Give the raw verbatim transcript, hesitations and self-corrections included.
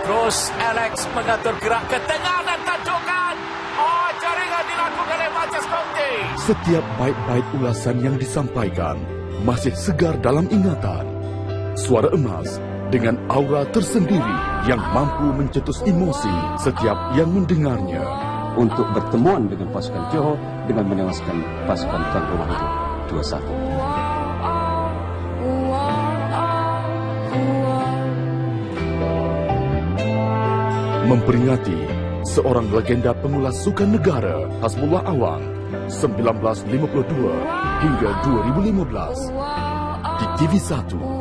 Terus Alex mengatur gerak ke tengah dan tandukan. Oh, jaringan dilakukan oleh Matias Conte. Setiap baik-baik ulasan yang disampaikan masih segar dalam ingatan. Suara emas dengan aura tersendiri yang mampu mencetus emosi setiap yang mendengarnya. Untuk bertemuan dengan pasukan Johor dengan menewaskan pasukan tuan rumah itu dua satu. Memperingati seorang legenda pengulas sukan negara Hasbullah Awang seribu sembilan ratus lima puluh dua hingga dua ribu lima belas di T V satu.